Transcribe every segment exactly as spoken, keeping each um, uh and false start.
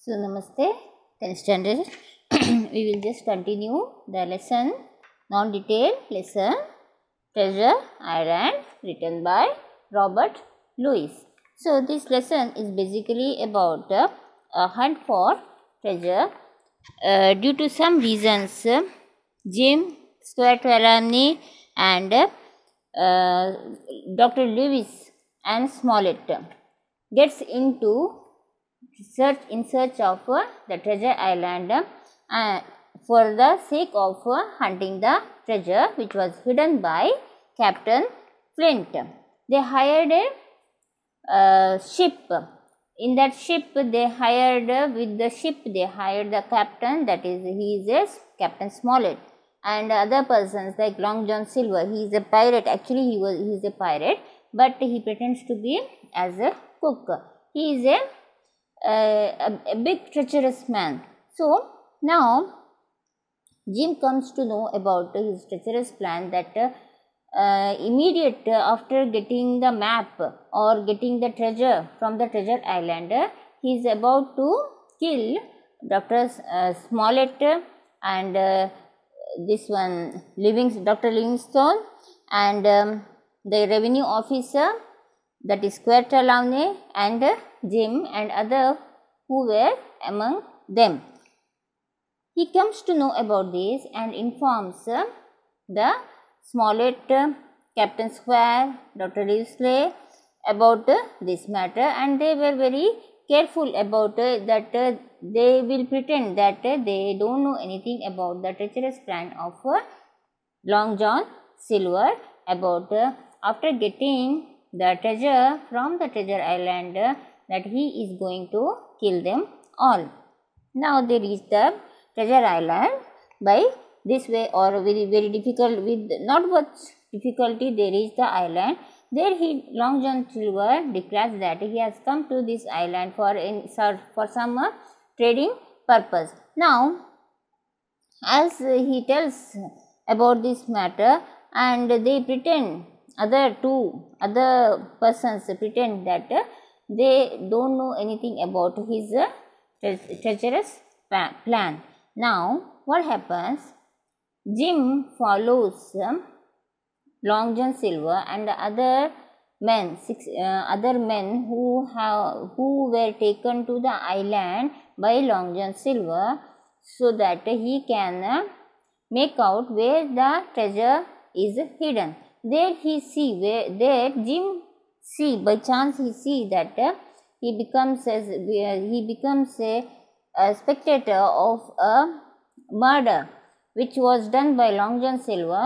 So, Namaste, tenth standard. We will just continue the lesson, non-detailed lesson, Treasure Island, written by Robert Louis. So, this lesson is basically about uh, a hunt for treasure. Uh, due to some reasons, uh, Jim Squartalani and uh, Doctor Lewis and Smollett gets into search in search of uh, the treasure island uh, for the sake of uh, hunting the treasure which was hidden by Captain Flint. They hired a uh, ship. In that ship they hired uh, with the ship they hired the captain, that is he is a Captain Smollett, and other persons like Long John Silver. He is a pirate. Actually he was he is a pirate, but he pretends to be as a cook. He is a Uh, a, a big treacherous man. So now Jim comes to know about his treacherous plan that uh, uh, immediate uh, after getting the map or getting the treasure from the treasure island, uh, he is about to kill Doctor Uh, Smollett and uh, this one Livings Doctor Livingstone and um, the revenue officer, that is Squartalani, and uh, Jim and other who were among them. He comes to know about this and informs uh, the Smollett, uh, Captain Square, Doctor Livesey about uh, this matter, and they were very careful about uh, that uh, they will pretend that uh, they don't know anything about the treacherous plan of uh, Long John Silver about uh, after getting the treasure from the treasure island uh, that he is going to kill them all. Now they reach the treasure island by this way, or very very difficult, with not much difficulty they reach the island. There he Long John Silver declares that he has come to this island for in for some uh, trading purpose. Now as uh, he tells about this matter, and they pretend, other two other persons pretend that uh, they don't know anything about his uh, tre- treacherous plan. Now what happens? Jim follows um, Long John Silver and the other men, six uh, other men who have who were taken to the island by Long John Silver, so that he can uh, make out where the treasure is hidden. There he see where there Jim see by chance he see that uh, he becomes as uh, he becomes a, a spectator of a murder which was done by Long John Silver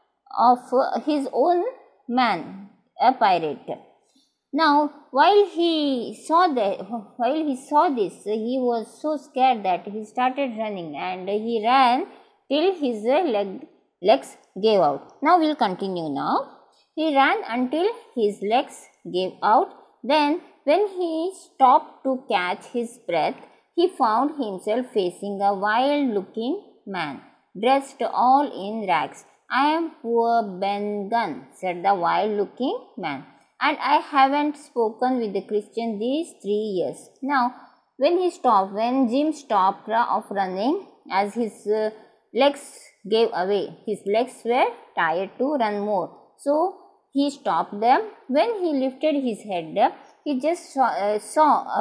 of uh, his own man, a pirate. Now while he saw that while he saw this, he was so scared that he started running, and he ran till his uh, leg legs gave out. Now we will continue now. He ran until his legs gave out. Then when he stopped to catch his breath, he found himself facing a wild looking man, dressed all in rags. "I am poor Ben Gunn," said the wild looking man, "and I haven't spoken with the Christian these three years. Now when he stopped, when Jim stopped of running, as his uh, legs gave away, his legs were tired to run more, so he stopped them. When he lifted his head, he just saw, uh, saw a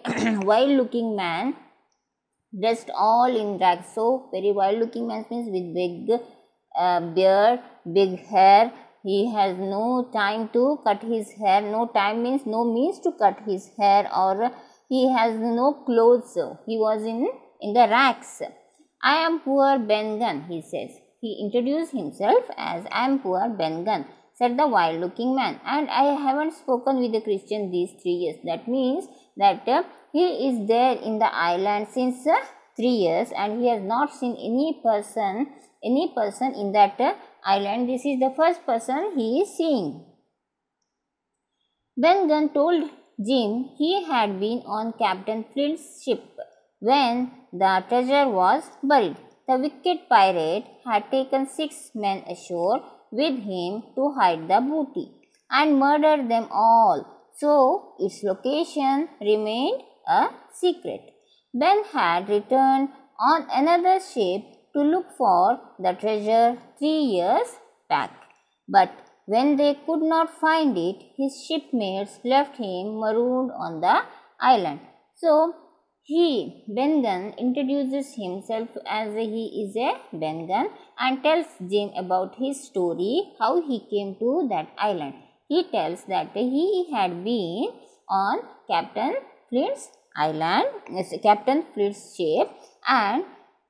wild looking man dressed all in rags." So very wild looking man means with big uh, beard, big hair. He has no time to cut his hair. No time means no means to cut his hair, or he has no clothes. He was in in the rags. "I am poor Ben Gunn," he says. He introduced himself as "I am poor Ben Gunn," said the wild looking man, "and I haven't spoken with a Christian these three years. That means that uh, he is there in the island since uh, three years and he has not seen any person, any person in that uh, island. This is the first person he is seeing." Ben Gunn told Jim he had been on Captain Flint's ship when the treasure was buried. The wicked pirate had taken six men ashore with him to hide the booty and murdered them all, so its location remained a secret. Ben had returned on another ship to look for the treasure three years back. But when they could not find it, his shipmates left him marooned on the island. So, he, Ben Gunn, introduces himself as he is a Ben Gunn and tells Jim about his story, how he came to that island. He tells that he had been on Captain Flint's island, Captain Flint's ship, and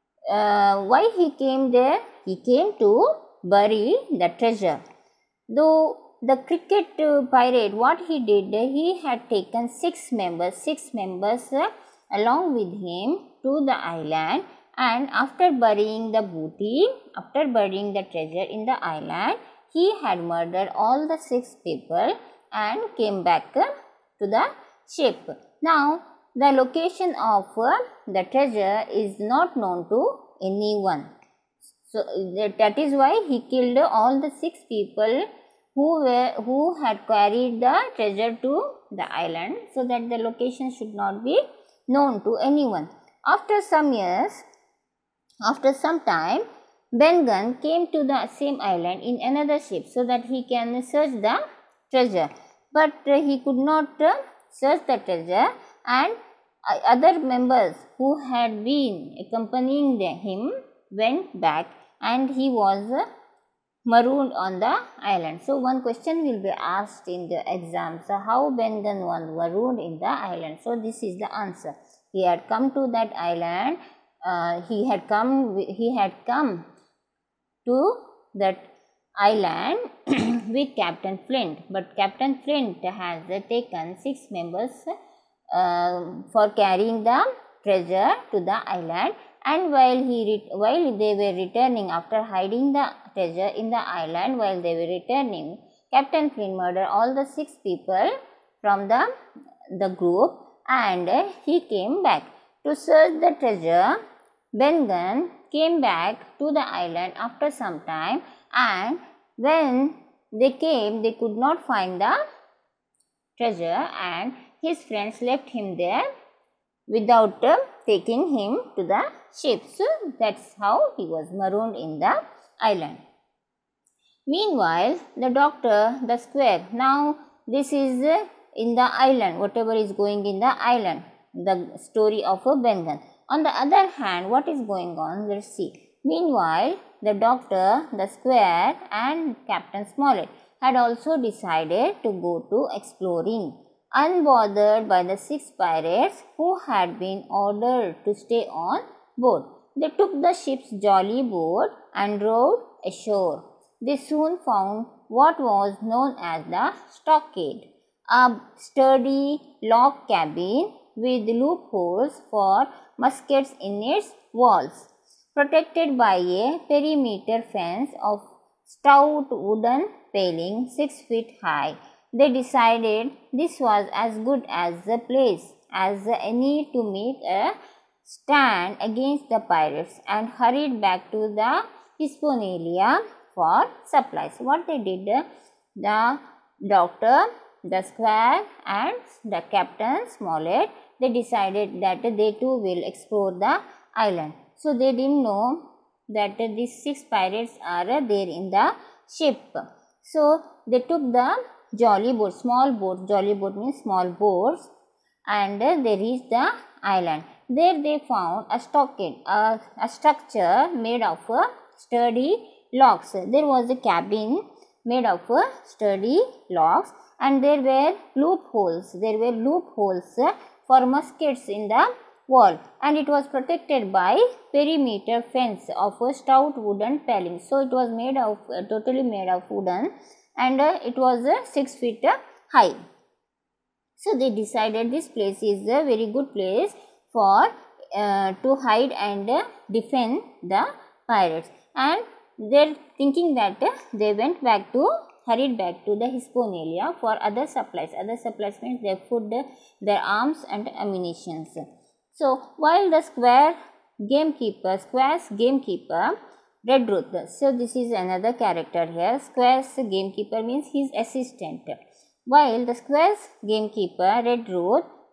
uh, why he came there? He came to bury the treasure. Though the cricket uh, pirate, what he did, he had taken six members, six members uh, along with him to the island, and after burying the booty, after burying the treasure in the island, he had murdered all the six people and came back uh, to the ship. Now, the location of uh, the treasure is not known to anyone. So, that is why he killed all the six people who were who had carried the treasure to the island, so that the location should not be known to anyone. After some years, after some time, Ben Gunn came to the same island in another ship so that he can search the treasure. But uh, he could not uh, search the treasure, and uh, other members who had been accompanying the, him went back, and he was uh, marooned on the island. So, one question will be asked in the exam. So, how Ben Gunn was marooned in the island? So, this is the answer. He had come to that island. Uh, he had come. He had come to that island with Captain Flint. But Captain Flint has uh, taken six members uh, for carrying the treasure to the island. And while he while they were returning, after hiding the treasure in the island, while they were returning, Captain Flint murdered all the six people from the, the group, and uh, he came back to search the treasure. Ben Gunn came back to the island after some time, and when they came, they could not find the treasure, and his friends left him there without uh, taking him to the ship. So, that's how he was marooned in the island. Meanwhile, the doctor, the square, now this is uh, in the island, whatever is going in the island, the story of a Ben Gunn. On the other hand, what is going on? Let's see. Meanwhile, the doctor, the square, and Captain Smollett had also decided to go to exploring, unbothered by the six pirates who had been ordered to stay on board. They took the ship's jolly boat and rowed ashore. They soon found what was known as the stockade, a sturdy log cabin with loopholes for muskets in its walls, protected by a perimeter fence of stout wooden paling six feet high. They decided this was as good as a place as any to make a stand against the pirates, and hurried back to the Hispaniola for supplies. What they did, the doctor, the squire, and the Captain Smollett, they decided that they too will explore the island. So, they didn't know that these six pirates are there in the ship. So, they took the jolly boat, small boat, jolly boat means small boats, and they reached the island. There they found a stockade, a, a structure made of sturdy logs. There was a cabin made of sturdy logs, and there were loopholes. There were loopholes for muskets in the wall, and it was protected by perimeter fence of a stout wooden paling. So, it was made of uh, totally made of wooden, and uh, it was uh, six feet uh, high. So, they decided this place is a very good place for uh, to hide and uh, defend the pirates, and they are thinking that uh, they went back to hurried back to the Hispaniola for other supplies. Other supplies means their food, their arms and ammunitions. So, while the square gamekeeper, Square's gamekeeper, Redruth. So, this is another character here. Square's gamekeeper means his assistant. While the Square's gamekeeper, Redruth,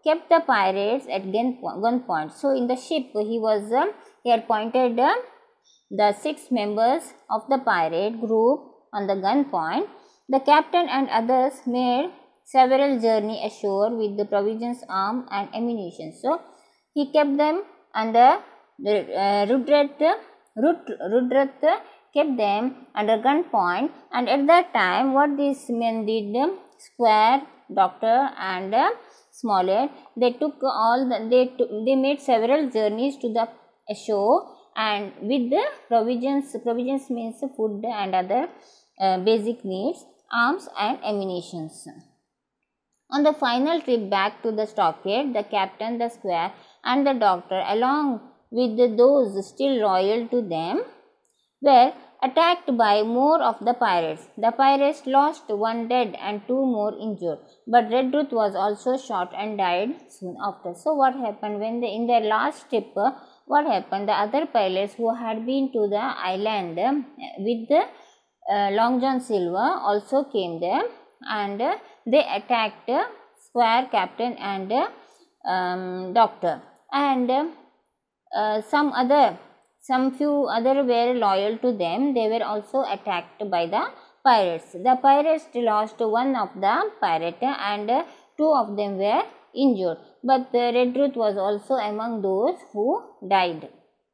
kept the pirates at gun gunpoint. So in the ship he was uh, he had pointed uh, the six members of the pirate group on the gunpoint. The captain and others made several journey ashore with the provisions, arms and ammunition. So he kept them under the uh, Rudrat, Rud, Rudrat kept them under gunpoint, and at that time what these men did, Square, Doctor and uh, Smollett, they took all the, they took, they made several journeys to the ashore and with the provisions, provisions means food and other uh, basic needs, arms and ammunitions. On the final trip back to the stockade, the captain, the Square and the Doctor, along with those still loyal to them, were attacked by more of the pirates. The pirates lost one dead and two more injured, but Redruth was also shot and died soon after. So what happened when they, in their last trip, uh, what happened? The other pirates who had been to the island uh, with the uh, Long John Silver also came there, and uh, they attacked uh, Square, Captain and uh, um, Doctor, and uh, uh, some other some few other were loyal to them. They were also attacked by the pirates. The pirates lost one of the pirate and uh, two of them were injured, but uh, Redruth was also among those who died.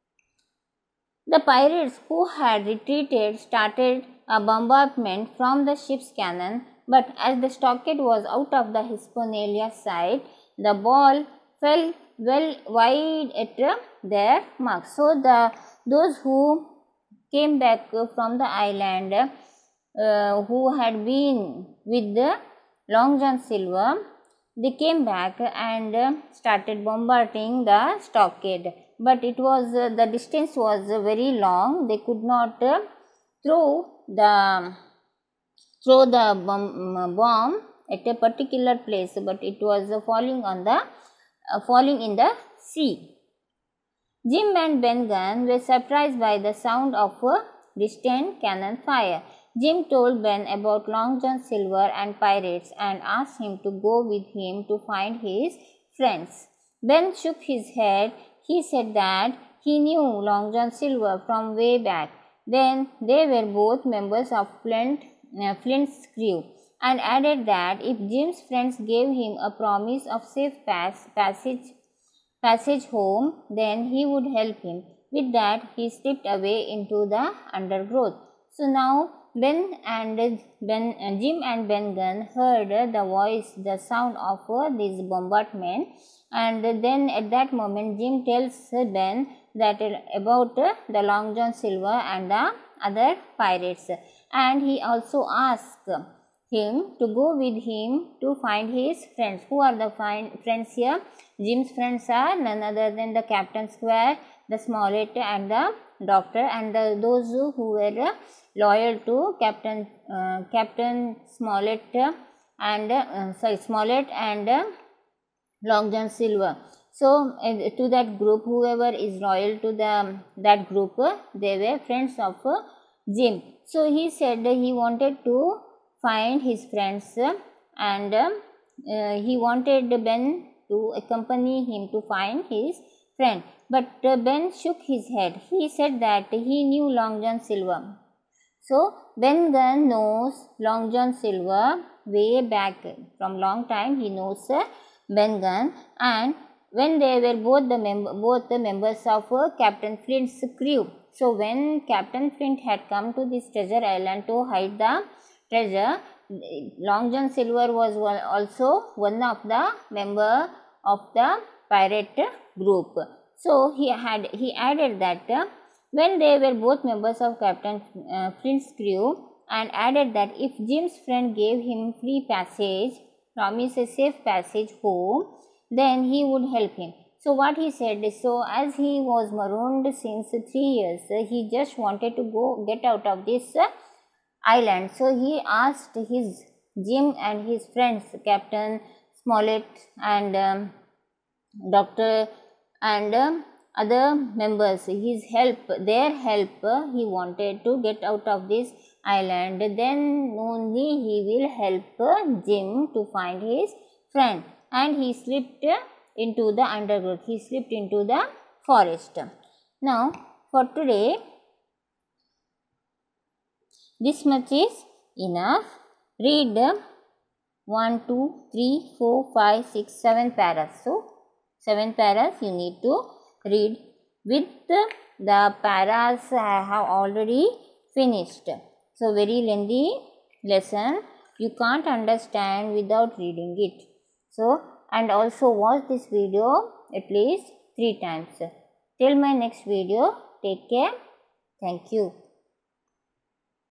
The pirates who had retreated started a bombardment from the ship's cannon, but as the stockade was out of the Hispaniola side, the ball fell well wide at their mark. So the those who came back from the island, uh, who had been with the Long John Silver, they came back and uh, started bombarding the stockade. But it was uh, the distance was uh, very long. They could not uh, throw the throw the bomb, bomb at a particular place, but it was uh, falling on the uh, falling in the sea. Jim and Ben Gunn were surprised by the sound of a distant cannon fire. Jim told Ben about Long John Silver and pirates and asked him to go with him to find his friends. Ben shook his head. He said that he knew Long John Silver from way back. Then they were both members of Flint, uh, Flint's crew, and added that if Jim's friends gave him a promise of safe pass, passage, passage home, then he would help him. With that, he slipped away into the undergrowth. So now Ben and Ben, uh, Jim and Ben Gunn heard the voice, the sound of uh, this bombardment, and then at that moment Jim tells Ben that uh, about uh, the Long John Silver and the other pirates, and he also asked him to go with him to find his friends. Who are the find friends here? Jim's friends are none other than the Captain Square, the Smollett and the Doctor, and the, those who were uh, loyal to Captain uh, Captain Smollett uh, and uh, sorry Smollett and uh, Long John Silver. So uh, to that group, whoever is loyal to the that group, uh, they were friends of uh, Jim. So he said uh, he wanted to find his friends uh, and uh, uh, he wanted Ben to accompany him to find his friend. But uh, Ben shook his head. He said that he knew Long John Silver. So Ben Gunn knows Long John Silver way back from long time. He knows uh, Ben Gunn, and when they were both the member both the members of uh, Captain Flint's crew. So when Captain Flint had come to this treasure island to hide the treasure, Long John Silver was one, also one of the member of the pirate group. So he had he added that uh, when they were both members of Captain uh, Flint's crew, and added that if Jim's friend gave him free passage, promised a safe passage home, then he would help him. So what he said is, so as he was marooned since three years, uh, he just wanted to go get out of this uh, island. So he asked his Jim and his friends, Captain Smollett and um, Doctor and uh, other members, his help, their help, uh, he wanted to get out of this island. Then only he will help uh, Jim to find his friend. and he slipped into the undergrowth. He slipped into the forest. Now, for today, this much is enough. Read one, two, three, four, five, six, seven paras. So, seven paras you need to read. With the paras I have already finished. So, very lengthy lesson. You can't understand without reading it. So, and also watch this video at least three times. Till my next video, take care. Thank you.